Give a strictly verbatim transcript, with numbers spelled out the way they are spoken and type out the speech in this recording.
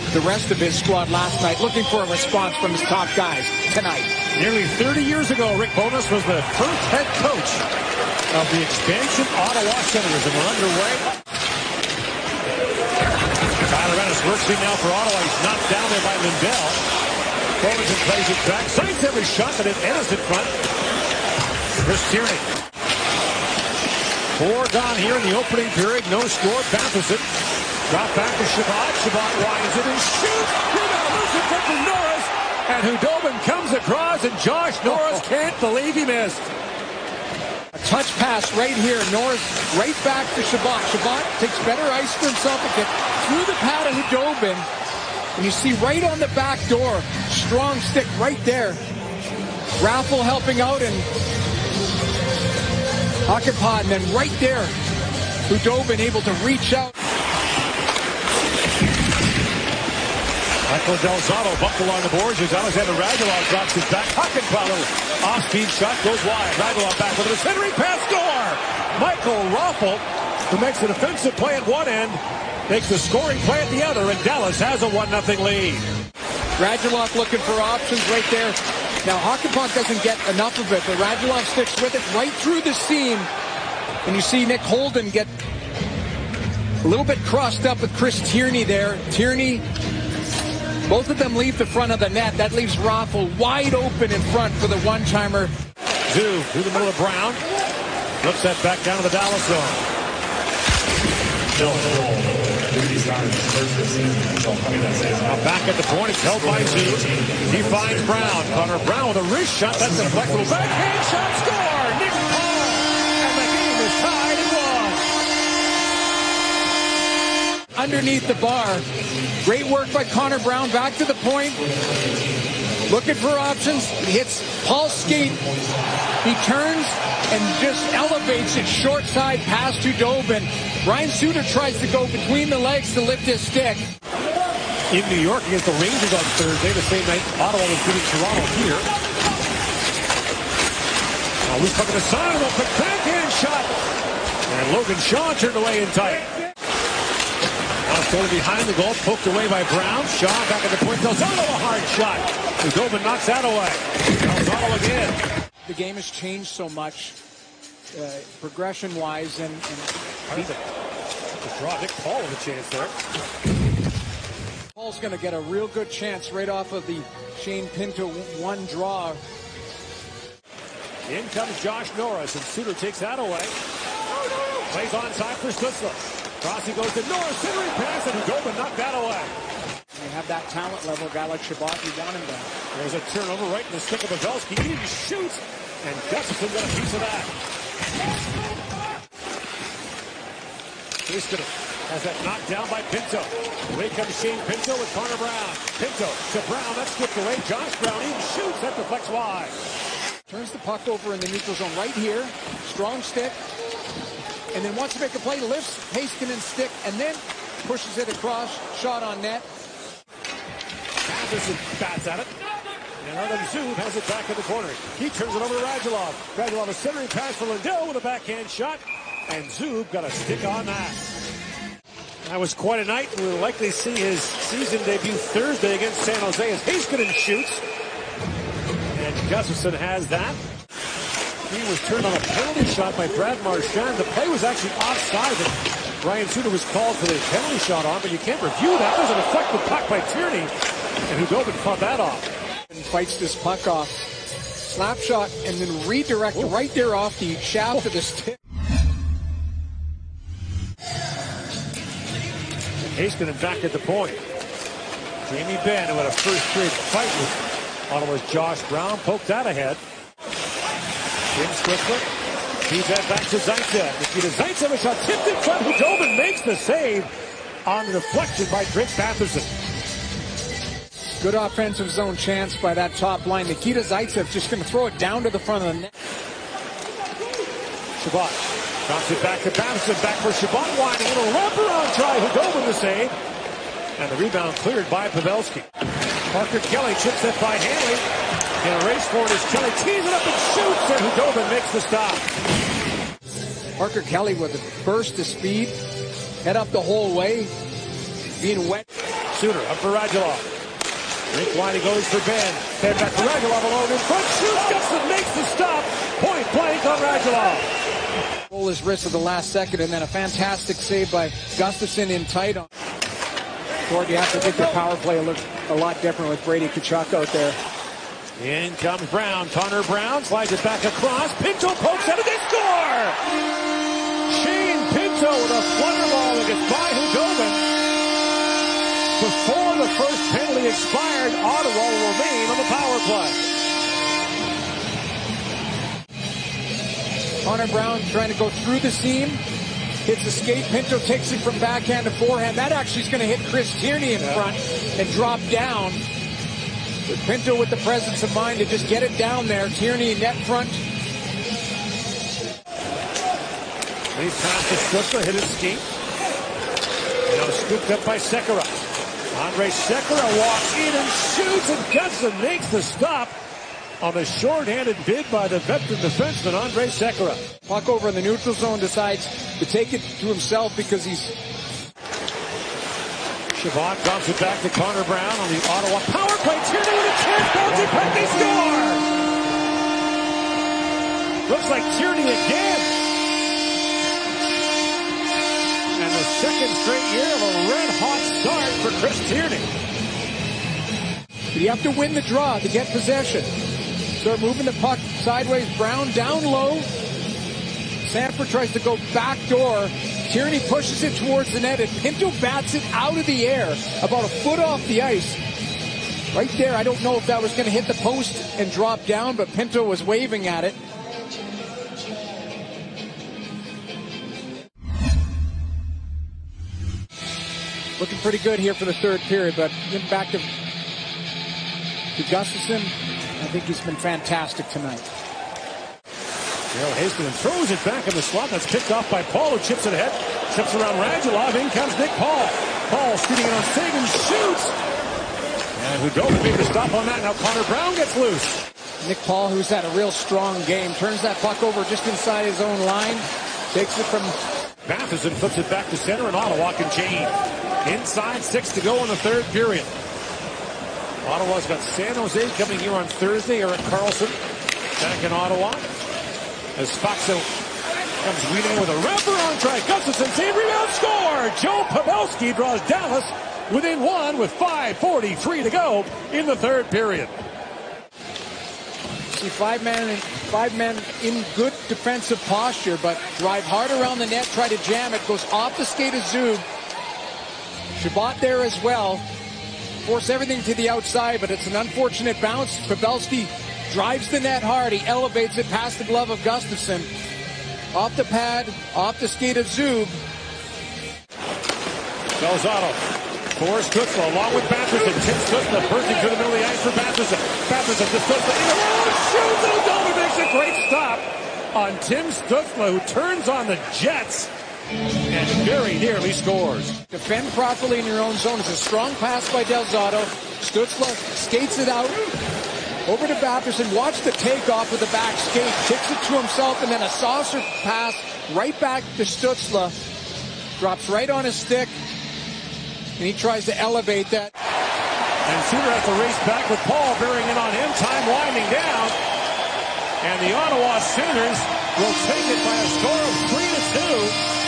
the rest of his squad last night, looking for a response from his top guys tonight. Nearly thirty years ago, Rick Bowness was the first head coach of the expansion Ottawa Senators, and we're underway. Tyler Ennis works in now for Ottawa. He's knocked down there by Lindell. Bowness plays it back. Sights every shot, and then Ennis in front. Chris Tierney. Four gone here in the opening period. No score. Batherson. Drop back to Shabbat. Shabbat winds it and shoots. Rebound loose in front of Norris. And Hudobin comes across, and Josh Norris can't believe he missed. A touch pass right here. Norris right back to Shabbat. Shabbat takes better ice for himself and gets through the pad of Hudobin. And you see right on the back door, strong stick right there. Raffle helping out and Hakanpää, and then right there, Hudobin able to reach out. Michael Delzato bumped along the boards as Alexander Radulov drops his back. Hakanpää, off-speed shot, goes wide. Radulov back with a centering pass, score! Michael Raffle, who makes a defensive play at one end, makes the scoring play at the other, and Dallas has a one nothing lead. Radulov looking for options right there. Now, Hakanpää doesn't get enough of it, but Radulov sticks with it right through the seam. And you see Nick Holden get a little bit crossed up with Chris Tierney there. Tierney, both of them leave the front of the net. That leaves Raffle wide open in front for the one-timer. Zoo through the middle of Brown. Looks that back down to the Dallas zone. Now back at the point, it's held by Zoo. He finds Brown. Connor Brown with a wrist shot. That's a flexible backhand shot. Score! Nick Paul! And the game is tied at one. Underneath the bar. Great work by Connor Brown. Back to the point. Looking for options. He hits Paul's skate. He turns and just elevates it short side past Hudobin. Ryan Suter tries to go between the legs to lift his stick. In New York against the Rangers on Thursday, the same night Ottawa was beating Toronto here. Now loose puck in the side, a quick backhand shot. And Logan Shaw turned away in tight. Now stolen behind the goal, poked away by Brown. Shaw back at the point, Delzato a hard shot. Hudobin knocks that away. Delzato again. The game has changed so much, uh, progression-wise, and, and he, the draw. Nick Paul with a chance there. Paul's going to get a real good chance right off of the Shane Pinto one draw. In comes Josh Norris, and Suter takes that away. Plays onside for Stützle. Crossing goes to Norris, centering pass, and Hudobin knocked that away. You have that talent level, a guy like Shabbat, you want him down. There's a turnover right in the stick of Pavelski. He didn't shoot, and Gustafson got a piece of that. Heiskanen has that knocked down by Pinto. Away comes Shane Pinto with Connor Brown. Pinto to Brown, that's skipped away. Josh Brown even shoots, that deflects wide. Turns the puck over in the neutral zone right here. Strong stick. And then wants to make a play, lifts Heiskanen's stick, and then pushes it across. Shot on net. Patterson bats at it. And Artem Zub has it back in the corner. He turns it over to Radulov. Radulov a centering pass for Lindell with a backhand shot. And Zub got a stick on that. That was quite a night. We'll likely see his season debut Thursday against San Jose as Heiskanen shoots. And Gustafson has that. He was turned on a penalty shot by Brad Marchand. The play was actually offside that Ryan Suter was called for the penalty shot on, but you can't review that. There's an effective puck by Tierney. And Hudobin fought that off. And fights this puck off. Slap shot and then redirect Ooh. right there off the shaft oh. of the stick. Heiskanen back at the point. Jamie Benn, who had a first straight fight with Ottawa's Josh Brown, poked that ahead. Tim Stützle. He's that back to Zaitsev. Nikita Zaitsev, a shot tipped in front. Hudobin makes the save on the deflection by Drake Batherson. Good offensive zone chance by that top line. Nikita Zaitsev just going to throw it down to the front of the net. Shabbat drops it back to Batherson. Back for Shabbat. Winding a little wraparound try. Hudobin the save. And the rebound cleared by Pavelski. Parker Kelly chips it by Hanley. In a race for it as Kelly tees it up and shoots, and Hudobin makes the stop. Parker Kelly with a burst of speed, head up the whole way, being wet. Suter up for Radulov. Rink wide, he goes for Ben. Ben back to Radulov alone in front. Shoots, Gustafsson makes the stop. Point blank on Radulov. Roll his wrist at the last second, and then a fantastic save by Gustafsson in tight on. Gordon, you have to think the power play looked a lot different with Brady Tkachuk out there. In comes Brown. Connor Brown slides it back across. Pinto pokes out and they score! Shane Pinto with a flutter ball that gets by Hudobin. Before the first penalty expired, Ottawa will remain on the power play. Connor Brown trying to go through the seam. Hits the skate. Pinto takes it from backhand to forehand. That actually is going to hit Chris Tierney in yeah. front and drop down. With Pinto with the presence of mind to just get it down there. Tierney net front. Lead pass to Stutzler, hit his skate. Now scooped up by Sekera. Andre Sekera walks in and shoots, and Gustafsson makes the stop on a short-handed bid by the veteran defenseman, Andre Sekera. Puck over in the neutral zone, decides to take it to himself because he's... Chabot drops it back to Connor Brown on the Ottawa power play. Tierney with a chance, bouncy puck, they score! Looks like Tierney again. And the second straight year of a red-hot start for Chris Tierney. But you have to win the draw to get possession. Start moving the puck sideways. Brown down low. Sanford tries to go back door. Tierney pushes it towards the net, and Pinto bats it out of the air about a foot off the ice. Right there, I don't know if that was going to hit the post and drop down, but Pinto was waving at it. Looking pretty good here for the third period, but getting back to, to Gustafsson, I think he's been fantastic tonight. Daryl Hastings throws it back in the slot. That's picked off by Paul, who chips it ahead. Chips around Radulov. In comes Nick Paul. Paul shooting it on Sagan, shoots. And Hudobin made the stop on that. Now Connor Brown gets loose. Nick Paul, who's had a real strong game, turns that puck over just inside his own line. Takes it from... Matheson flips it back to center, and Ottawa can change. Inside six to go in the third period. Ottawa's got San Jose coming here on Thursday. Erik Karlsson back in Ottawa. As Foxo comes wheeling with a wraparound try. Gustafsson, save, rebound, score! Joe Pavelski draws Dallas within one with five forty-three to go in the third period. See five men, five men in good defensive posture, but drive hard around the net, try to jam it. Goes off the skate of Zub. Chabot there as well. Force everything to the outside, but it's an unfortunate bounce. Pavelski drives the net hard. He elevates it past the glove of Gustafsson. Off the pad, off the skate of Zub. Delzato for Stutzler along with Batherson. Tim Stutzler bursting through the middle of the ice for Batherson. Batherson to Stutzler. In the road, shoots, and Hudobin makes a great stop on Tim Stutzler, who turns on the Jets and very nearly scores. Defend properly in your own zone. It's a strong pass by Delzato. Stutzler skates it out. Over to Batherson. Watch the takeoff with the back skate. Kicks it to himself, and then a saucer pass right back to Stutzler. Drops right on his stick, and he tries to elevate that. And Suter has to race back with Paul bearing in on him. Time winding down. And the Ottawa Senators will take it by a score of three to two.